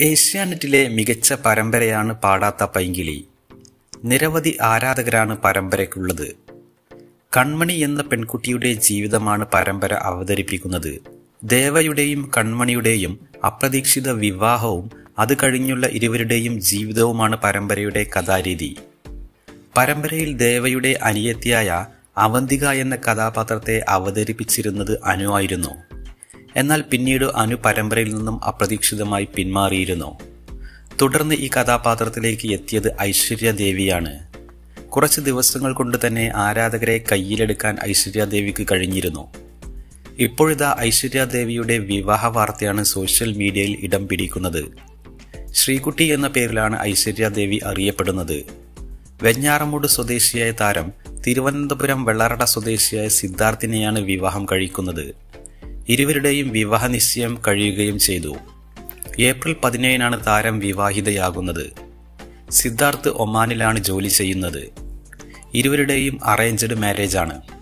ഏഷ്യാനെറ്റിലെ മികച്ച പരമ്പരയാണ് പാടാത്ത പൈങ്കിളി. നിരവധി ആരാധകരാണ് പരമ്പരയ്ക്കുള്ളത്. കൺമണി എന്ന പെൺകുട്ടിയുടെ ജീവിതമാണ് പരമ്പര അവതരിപ്പിക്കുന്നത്. ദേവയുടെയും കൺമണിയുടെയും അപ്രതീക്ഷിത വിവാഹവും അത് കഴിഞ്ഞുള്ള ഇരുവരുടെയും ജീവിതവുമാണ് പരമ്പരയുടെ കഥാരീതി. പരമ്പരയിൽ ദേവയുടെ അനിയത്തിയായ അവന്തിക എന്ന കഥാപാത്രത്തെ അവതരിപ്പിച്ചിരുന്നത് അനു ആയിരുന്നു. എന്നാൽ പിന്നീട് അനു പരമ്പരയിൽ നിന്നും അപ്രതീക്ഷിതമായി പിന്മാറിയിരുന്നു. തുടർന്ന് ഈ കഥാപാത്രത്തിലേക്ക് എത്തിയത് ഐശ്വര്യ ദേവിയാണ്. കുറച്ച് ദിവസങ്ങൾ കൊണ്ട് തന്നെ ആരാധകരെ കയ്യിലെടുക്കാൻ ഐശ്വര്യ ദേവിക്ക് കഴിഞ്ഞിരുന്നു. ഇപ്പോഴിതാ ഐശ്വര്യ ദേവിയുടെ വിവാഹ വാർത്തയാണ് സോഷ്യൽ മീഡിയയിൽ ഇടം പിടിക്കുന്നത്. ശ്രീകുട്ടി എന്ന പേരിലാണ് ഐശ്വര്യ ദേവി അറിയപ്പെടുന്നത്. വെഞ്ഞാറമൂട് സ്വദേശിയായ താരം തിരുവനന്തപുരം വെള്ളറട സ്വദേശിയായ സിദ്ധാർത്ഥിനെയാണ് വിവാഹം കഴിക്കുന്നത്. ഇരുവരുടെയും വിവാഹ നിശ്ചയം കഴിയുകയും ചെയ്തു. ഏപ്രിൽ 17 താരം വിവാഹിതയാകുന്നത്. സിദ്ധാർത്ഥ് ഒമാനിലാണ് ജോലി ചെയ്യുന്നത്. ഇരുവരുടെയും അറേഞ്ച്ഡ് മാരേജ് ആണ്.